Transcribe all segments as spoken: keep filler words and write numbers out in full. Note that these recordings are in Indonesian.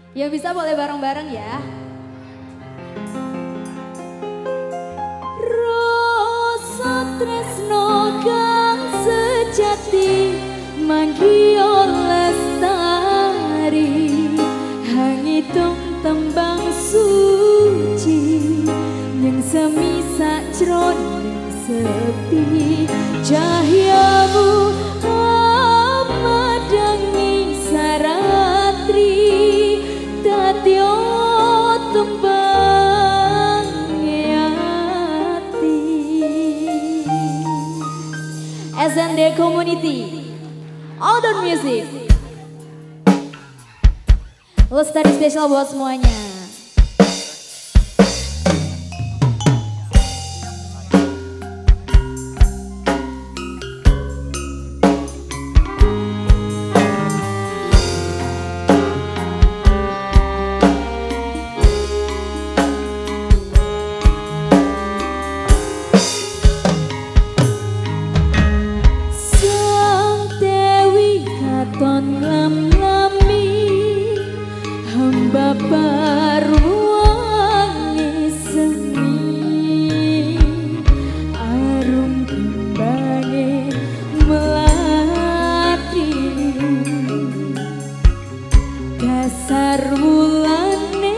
Ya bisa boleh bareng-bareng ya. Rasa tresno kang sejati manggiyo lestari hangitung tembang suci yang semisa jroning sepi cahyamu medangi saratri tatyo tembang hati. S N D Community Outdoor Music Lestari spesial buat semuanya. Bapak ruangi seni arum kembange melati dasar wulane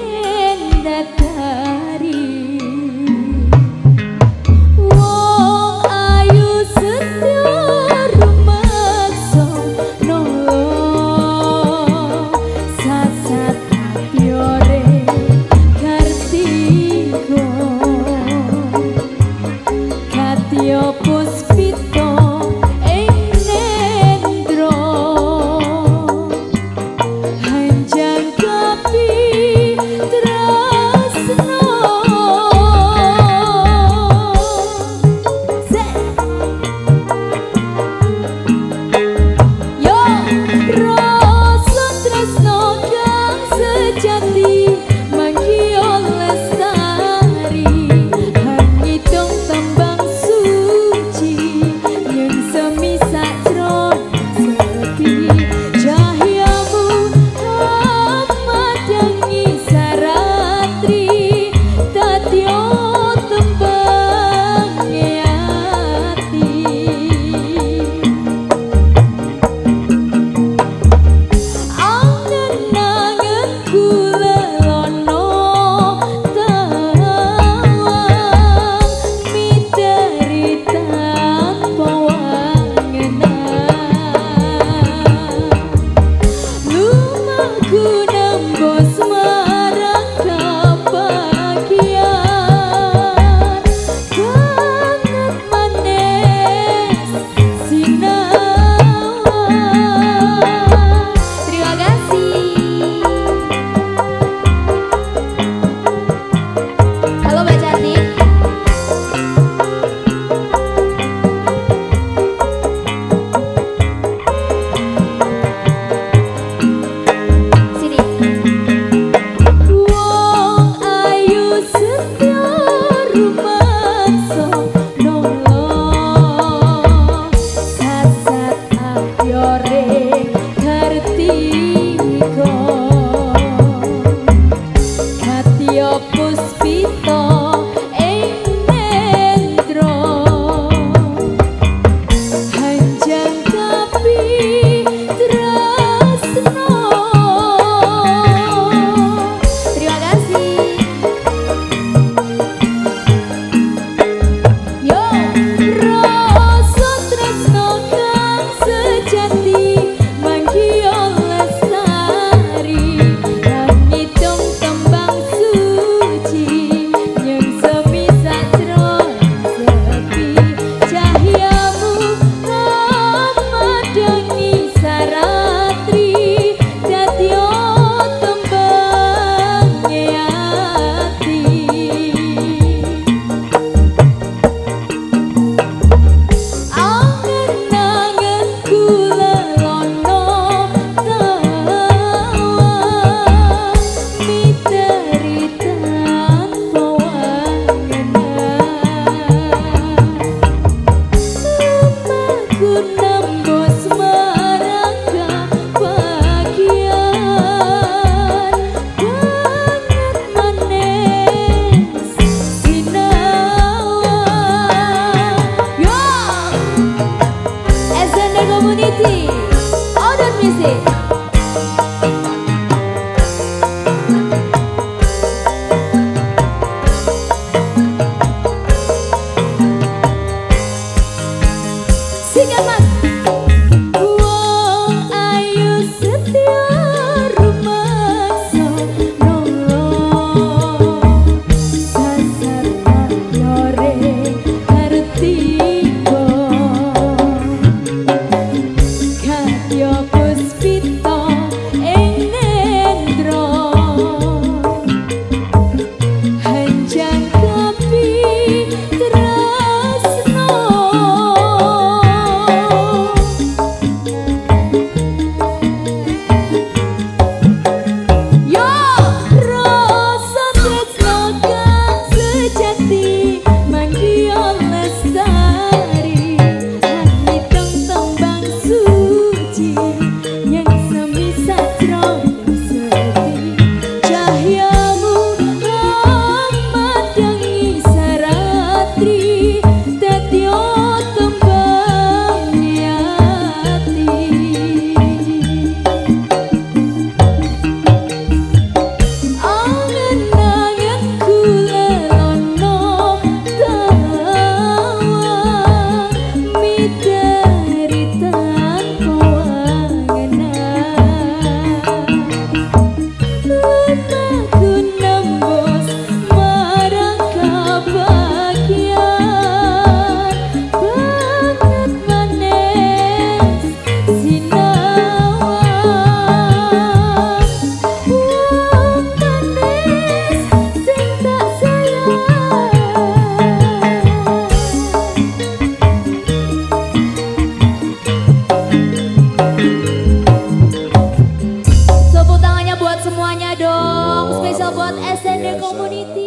datari wong ayu setya rumaksa nolong sasat Yore Kartiko Katyo Puspito ing nendro Hanjang kapi tresno Yo rasa tresno kang sejati manggiyo lestari hangitung tembang suci yang semisa jroning sepi cahyamu medangi saratri tatyo tembang hati. Angen-angen kula lono tawang miteri tanpa wangenan lumaku nembus marang kebahagiaan kangen manis sinawan. Terima kasih. Halo Mbak Cantik. Sini. semuanya dong. Spesial buat S N D Community.